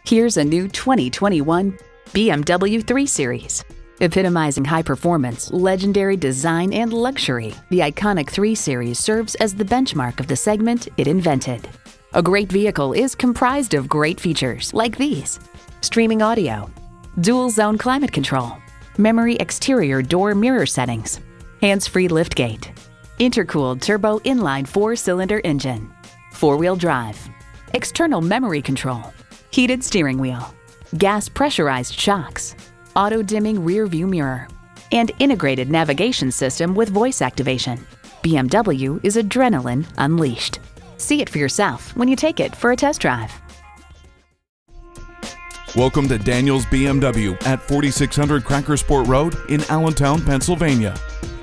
Here's a new 2021 BMW 3 Series. Epitomizing high performance, legendary design, and luxury, the iconic 3 Series serves as the benchmark of the segment it invented. A great vehicle is comprised of great features like these: streaming audio, dual zone climate control, memory exterior door mirror settings, hands-free liftgate, intercooled turbo inline 4-cylinder engine, 4-wheel drive, external memory control, heated steering wheel, gas pressurized shocks, auto-dimming rear view mirror, and integrated navigation system with voice activation. BMW is adrenaline unleashed. See it for yourself when you take it for a test drive. Welcome to Daniels BMW at 4600 Cracker Sport Road in Allentown, Pennsylvania.